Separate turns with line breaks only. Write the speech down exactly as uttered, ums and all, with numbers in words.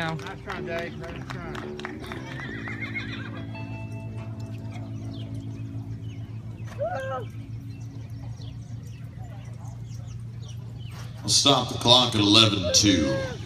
go.
Nice try, Dave. Nice try.
We'll stop the clock at eleven two.